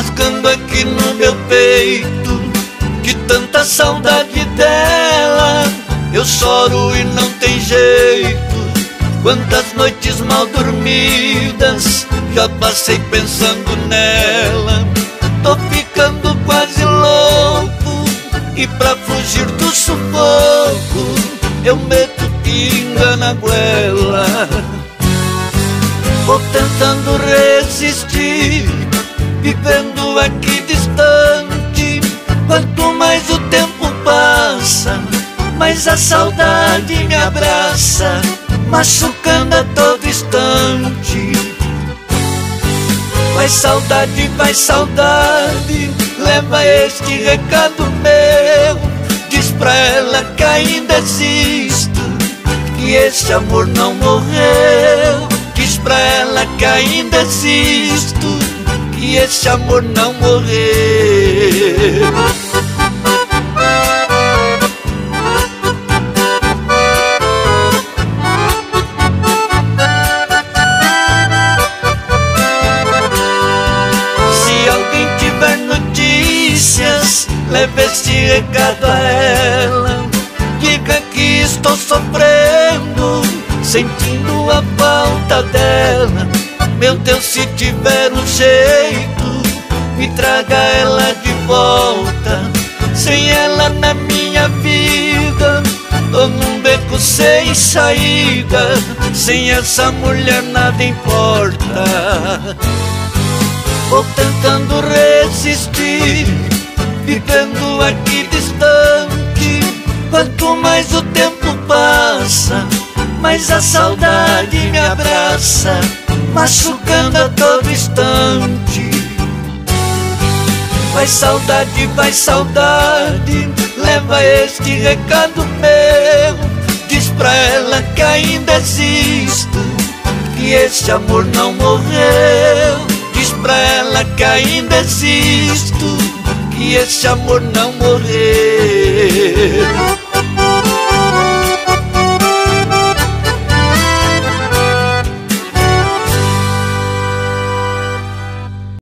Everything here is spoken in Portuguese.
rasgando aqui no meu peito, de tanta saudade dela. Eu choro e não tem jeito. Quantas noites mal dormidas já passei pensando nela. Tô ficando quase louco, e pra fugir do sufoco eu meto pinga na goela. Vou tentando resistir, vivendo aqui distante. Quanto mais o tempo passa, mais a saudade me abraça, machucando a todo instante. Vai saudade, leva este recado meu. Diz pra ela que ainda existo, que esse amor não morreu. Diz pra ela que ainda existo, que esse amor não morreu. Leve este recado a ela, diga que estou sofrendo, sentindo a falta dela. Meu Deus, se tiver um jeito, me traga ela de volta. Sem ela na minha vida, tô num beco sem saída. Sem essa mulher nada importa. Vou tentando resistir, vivendo aqui distante. Quanto mais o tempo passa, mais a saudade me abraça, machucando a todo instante. Vai saudade, leva este recado meu. Diz pra ela que ainda existo, que esse amor não morreu. Diz pra ela que ainda existo, que esse amor não morreu.